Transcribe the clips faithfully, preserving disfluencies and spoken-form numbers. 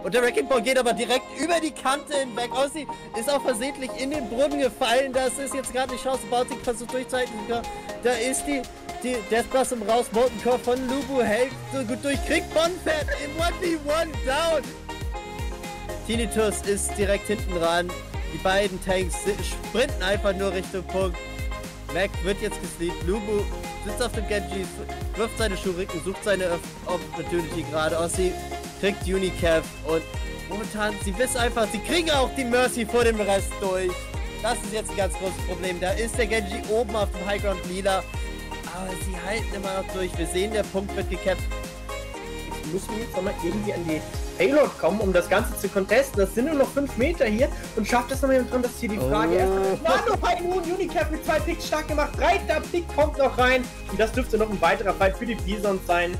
Und der Wrecking Ball geht aber direkt über die Kante hinweg. Aussie ist auch versehentlich in den Brunnen gefallen. Das ist jetzt gerade die Chance. Baltic versucht durchzuhalten. Da ist die, die Death Blossom raus. Molten Core von Lubu hält so gut durch. Kriegt Bonfett im one v one down. Tinnitus ist direkt hinten ran. Die beiden Tanks sprinten einfach nur Richtung Punkt. Mac wird jetzt gesleept. Lubu sitzt auf dem Genji, wirft seine Shuriken, sucht seine Opportunity gerade. Aussie kriegt Unicef und momentan, sie wissen einfach, sie kriegen auch die Mercy vor dem Rest durch. Das ist jetzt ein ganz großes Problem. Da ist der Genji oben auf dem Highground lila, aber sie halten immer noch durch. Wir sehen, der Punkt wird gecapped. Jetzt müssen wir jetzt nochmal irgendwie an die Payload kommen, um das Ganze zu contesten. Das sind nur noch fünf Meter hier und schafft es nochmal dran, dass hier die Frage oh. erst Manu bei nun Unicef mit zwei Picks stark gemacht. Dritter Pick kommt noch rein und das dürfte noch ein weiterer Fight für die Bisons sein.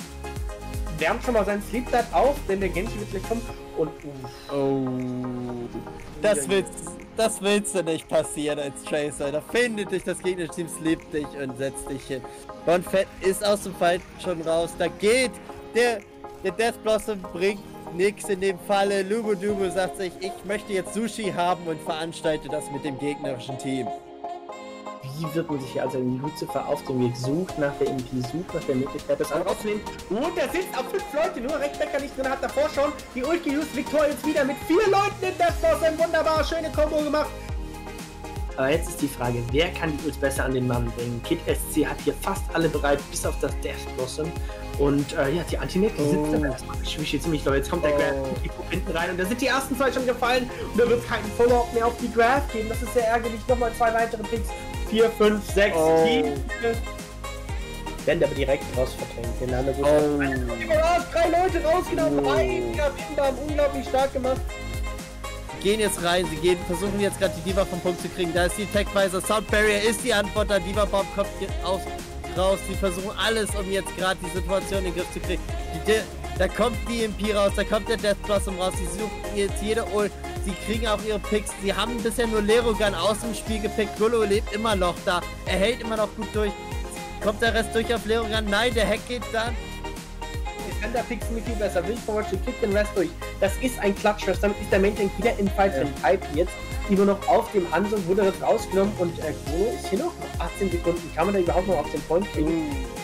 Wärmt schon mal seinen Sleep-Dart auf, denn der Genji wird gleich kommen und uh. Oh. Das willst, das willst du nicht passieren als Tracer. Da findet dich das gegnerische Team, sleept dich und setzt dich hin. Bonfett ist aus dem Fight schon raus. Da geht der, der Death Blossom, bringt nichts in dem Falle. Lubu Dubu sagt sich, ich möchte jetzt Sushi haben und veranstalte das mit dem gegnerischen Team. Wie wird man sich hier also in Lucifer auf dem Weg sucht, nach der M P sucht, nach der Möglichkeit, das aufzunehmen. Und der sitzt auf fünf Leute, nur Rechtbecker nicht drin, hat davor schon die Ult geused. Victor jetzt wieder mit vier Leuten in Death Blossom. Wunderbar, schöne Kombo gemacht. Aber jetzt ist die Frage, wer kann die Ults besser an den Mann bringen? Kid S C hat hier fast alle bereit, bis auf das Death Blossom. Und äh, ja, die Antinet die sitzt dann erstmal. Ich wische ziemlich doll. Jetzt kommt der Graf hinten rein und da sind die ersten zwei schon gefallen. Und da wird es keinen Follow-up mehr auf die Graf geben. Das ist sehr ärgerlich. Nochmal zwei weitere Picks. vier, fünf, sechs oh. Teams. Werden aber direkt raus verdrängt. Den haben wir gut oh. raus. Drei Leute rausgenommen. Oh. Ein Kabinenbaum. Unglaublich stark gemacht. Gehen jetzt rein, sie gehen, versuchen jetzt gerade die Diva vom Punkt zu kriegen. Da ist die Techweiser, Sound Barrier ist die Antwort, da Diva Bomb kommt aus, raus. Sie versuchen alles, um jetzt gerade die Situation in den Griff zu kriegen. Die, da kommt die E M P raus, da kommt der Death Blossom raus. Sie suchen jetzt jede Ult, sie kriegen auch ihre Picks. Sie haben bisher nur Lerogun aus dem Spiel gepickt. Gullo lebt immer noch da, er hält immer noch gut durch. Kommt der Rest durch auf Lerogun? Nein, der Hack geht dann. Defender fixen mich viel besser. Will Forward kickt den Rest durch. Das ist ein Klatsch. Damit ist der Main Tank wieder im Fight. Ja. Pipe jetzt immer noch auf dem Hansung wurde das rausgenommen und äh, Gullo ist hier noch achtzehn Sekunden. Kann man da überhaupt noch auf den Point kriegen? Mm.